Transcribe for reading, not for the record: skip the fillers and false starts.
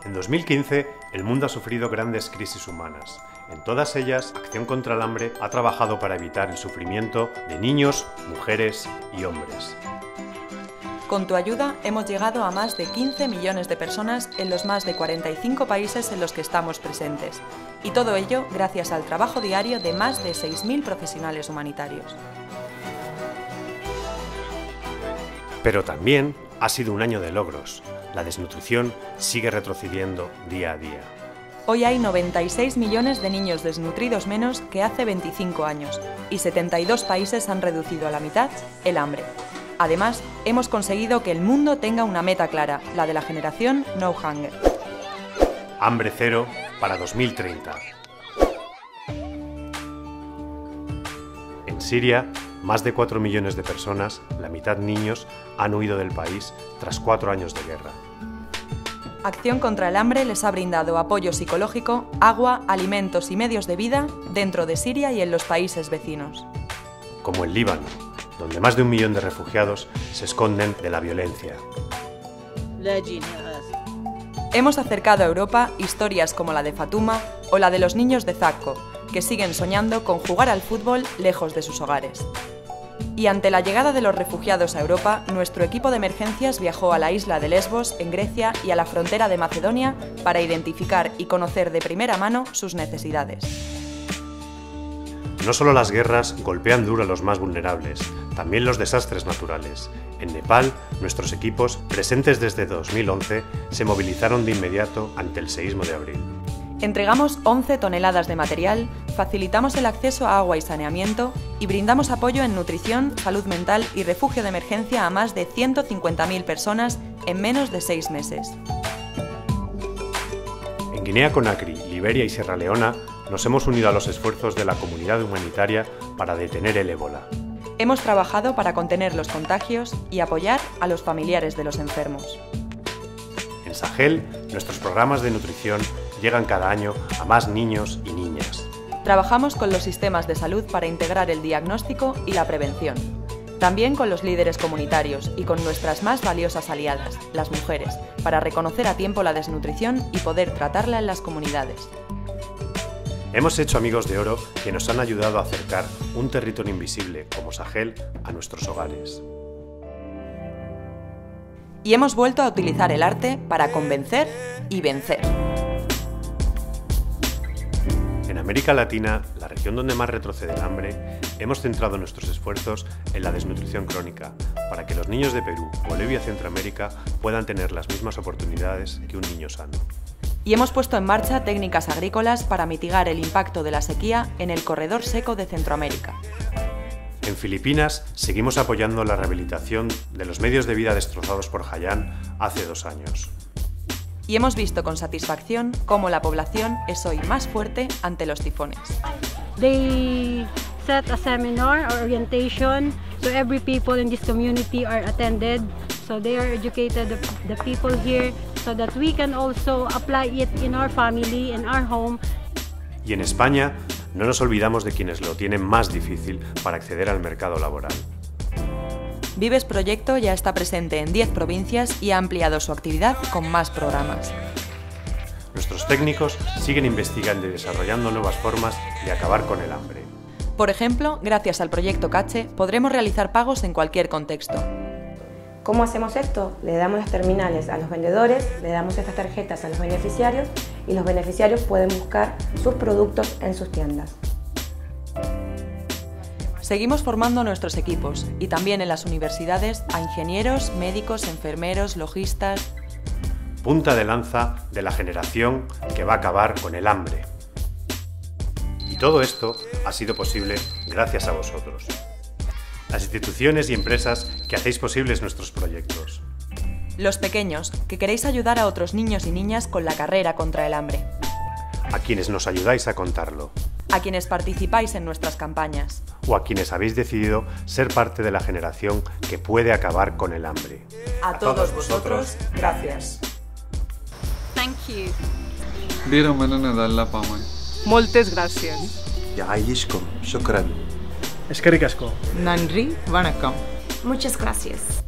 En 2015, el mundo ha sufrido grandes crisis humanas. En todas ellas, Acción contra el Hambre ha trabajado para evitar el sufrimiento de niños, mujeres y hombres. Con tu ayuda hemos llegado a más de 15 millones de personas en los más de 45 países en los que estamos presentes. Y todo ello gracias al trabajo diario de más de 6.000 profesionales humanitarios. Pero también ha sido un año de logros. La desnutrición sigue retrocediendo día a día. Hoy hay 96 millones de niños desnutridos menos que hace 25 años y 72 países han reducido a la mitad el hambre. Además, hemos conseguido que el mundo tenga una meta clara, la de la generación No Hunger. Hambre cero para 2030. En Siria, más de 4 millones de personas, la mitad niños, han huido del país tras 4 años de guerra. Acción contra el Hambre les ha brindado apoyo psicológico, agua, alimentos y medios de vida dentro de Siria y en los países vecinos. Como el Líbano, donde más de 1 millón de refugiados se esconden de la violencia. Hemos acercado a Europa historias como la de Fatuma o la de los niños de Zakko, que siguen soñando con jugar al fútbol lejos de sus hogares. Y ante la llegada de los refugiados a Europa, nuestro equipo de emergencias viajó a la isla de Lesbos, en Grecia, y a la frontera de Macedonia para identificar y conocer de primera mano sus necesidades. No solo las guerras golpean duro a los más vulnerables, también los desastres naturales. En Nepal, nuestros equipos, presentes desde 2011, se movilizaron de inmediato ante el seísmo de abril. Entregamos 11 toneladas de material, facilitamos el acceso a agua y saneamiento y brindamos apoyo en nutrición, salud mental y refugio de emergencia a más de 150.000 personas en menos de 6 meses. En Guinea-Conakry, Liberia y Sierra Leona nos hemos unido a los esfuerzos de la comunidad humanitaria para detener el ébola. Hemos trabajado para contener los contagios y apoyar a los familiares de los enfermos. En Sahel, nuestros programas de nutrición llegan cada año a más niños y niñas. Trabajamos con los sistemas de salud para integrar el diagnóstico y la prevención. También con los líderes comunitarios y con nuestras más valiosas aliadas, las mujeres, para reconocer a tiempo la desnutrición y poder tratarla en las comunidades. Hemos hecho amigos de oro que nos han ayudado a acercar un territorio invisible como Sahel a nuestros hogares. Y hemos vuelto a utilizar el arte para convencer y vencer. En América Latina, la región donde más retrocede el hambre, hemos centrado nuestros esfuerzos en la desnutrición crónica, para que los niños de Perú, Bolivia y Centroamérica puedan tener las mismas oportunidades que un niño sano. Y hemos puesto en marcha técnicas agrícolas para mitigar el impacto de la sequía en el corredor seco de Centroamérica. En Filipinas, seguimos apoyando la rehabilitación de los medios de vida destrozados por Haiyan hace 2 años. Y hemos visto con satisfacción cómo la población es hoy más fuerte ante los tifones. They set a seminar or orientation, so every people in this community are attended, so they are educated the people here, so that we can also apply it in our family, in our home. Y en España, no nos olvidamos de quienes lo tienen más difícil para acceder al mercado laboral. Vives Proyecto ya está presente en 10 provincias y ha ampliado su actividad con más programas. Nuestros técnicos siguen investigando y desarrollando nuevas formas de acabar con el hambre. Por ejemplo, gracias al proyecto Cache, podremos realizar pagos en cualquier contexto. ¿Cómo hacemos esto? Le damos las terminales a los vendedores, le damos estas tarjetas a los beneficiarios y los beneficiarios pueden buscar sus productos en sus tiendas. Seguimos formando a nuestros equipos y también en las universidades a ingenieros, médicos, enfermeros, logistas. Punta de lanza de la generación que va a acabar con el hambre. Y todo esto ha sido posible gracias a vosotros. Las instituciones y empresas que hacéis posibles nuestros proyectos. Los pequeños, que queréis ayudar a otros niños y niñas con la carrera contra el hambre. A quienes nos ayudáis a contarlo. A quienes participáis en nuestras campañas. O a quienes habéis decidido ser parte de la generación que puede acabar con el hambre. A todos vosotros, gracias. Thank you. Moltes gràcies. يعيشكم. شكرا. Eskerrik asko. Nandri, vanakkam. Muchas gracias.